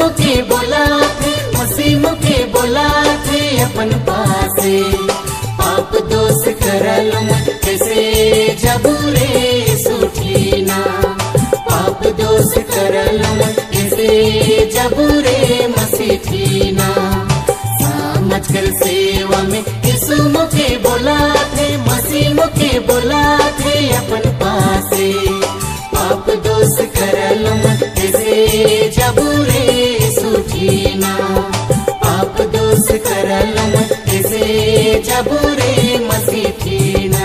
मुके बोला थे, मसीह मुके बोला थे अपन पासे। पाप दोष करल कैसे जब रे सुठीना, पाप दोष करल कैसे जब रे मसीठीना। समझ कर सेवा में यीशु मुके बोला थे, मसीह मुके बोला थे अपन पासे। पाप दोष करल कैसे जब रे सुठीना, पाप दोष करल कैसे जब रे मसीठीना।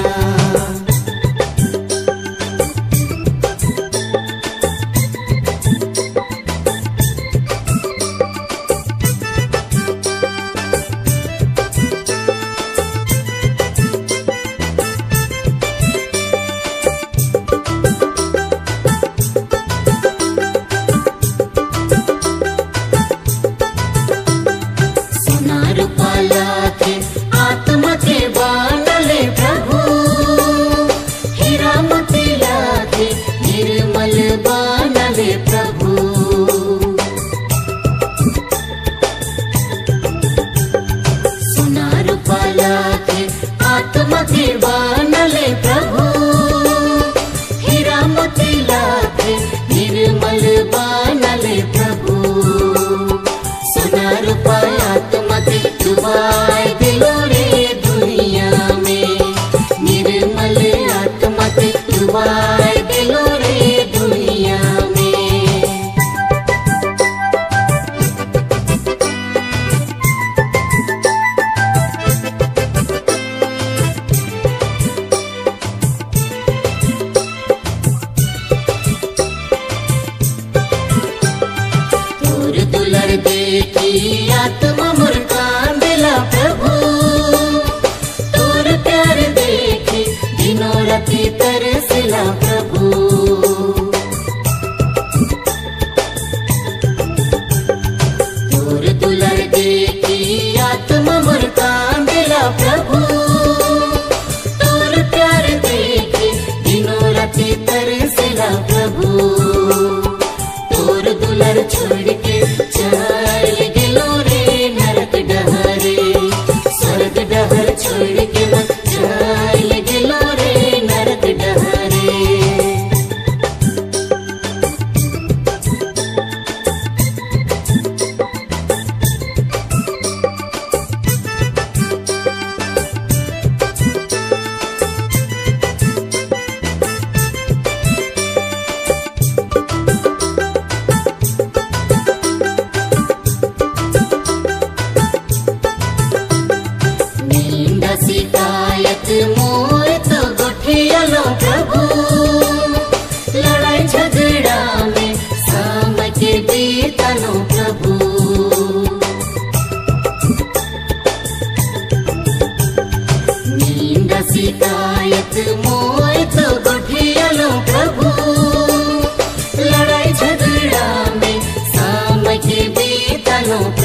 आत्मा मोर कांदेला प्रभु, तोर प्यार देखी दिनों राती तरसला प्रभु। तोर दुलर देखी आत्मा मोर कांदेला प्रभु, तोर प्यार देखी दिनों राती तरसला प्रभु। तोर दुलर छोड़ के चल गिलो रे नरक डहरे, स्वर्ग डहर छोड़ के मत चल गिलो रे नरक डहरे। शिकायत मोर तो गोठियालो प्रभु, लड़ाई झगड़ा में समय के बीतलो प्रभु। नींद शिकायत मोर तो गोठियालो प्रभु, लड़ाई झगड़ा में समय के बीतलो